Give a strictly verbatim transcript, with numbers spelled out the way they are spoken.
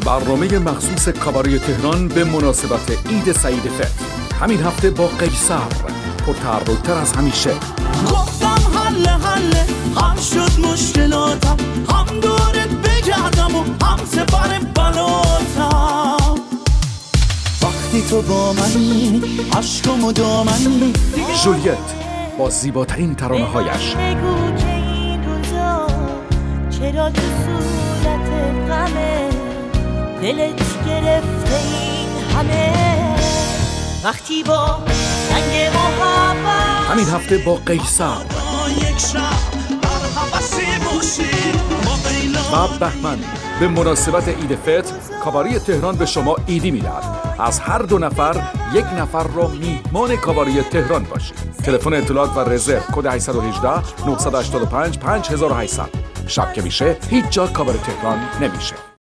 برنامه مخصوص کاباره تهران به مناسبت عید سعید فطر همین هفته با قیصر پرتحرک‌تر از همیشه. گفتم حل حل هم شد مشکلاتم، هم دورت بگردم و هم سپر بلاتم. وقتی تو با منی عشقم و دامنی. ژولیت با زیباترین ترانه‌هایش. بگو که این روزا چرا تو صورت غمه، دلت گرفته این همه، وقتی با رنگ محبت. همین هفته با قیصر و بهمن به مناسبت عید فطر کاباره تهران به شما عیدی میدهد. از هر دو نفر یک نفر را میهمان کاباره تهران باشید. تلفن اطلاعات و رزرو کد هشت یک هشت نه هشت پنج پنج هشت هشت صفر. شب که میشه هیچ جا کاباره تهران نمیشه.